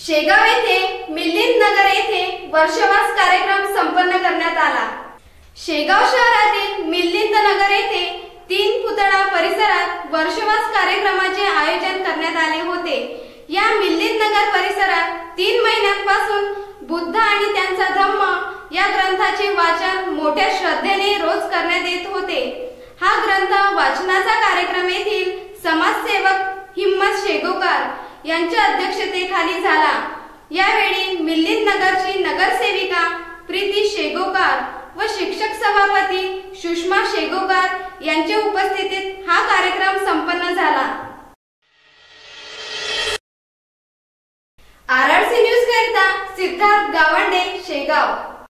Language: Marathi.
शेगाव येथे मिलिंद नगर येथे वर्षवास कार्यक्रम संपन्न करण्यात आला। शेगाव शहरातील मिलिंद नगर येथे 3 पुतळा परिसरात वर्षवास कार्यक्रमाचे आयोजन करण्यात आले होते। या मिलिंद नगर परिसरात 3 महिन्यांपासून बुद्ध आणि त्यांचा धम्म या ग्रंथाचे वाचन मोठ्या श्रद्धेने रोज करण्यात येत होते। हा ग्रंथ वाचनाचा कार्यक्रम येथील समाजसेवक हिम्मत शेगोकार यांच्या अध्यक्षतेखाली झाला। यावेळी मिलिंद नगरची नगरसेविका प्रीती शेगोकार व शिक्षक सभापती सुषमा शेगोकार यांच्या उपस्थितीत हा कार्यक्रम संपन्न झाला। आरआरसी न्यूज करिता सिद्धार्थ गावंडे, शेगाव।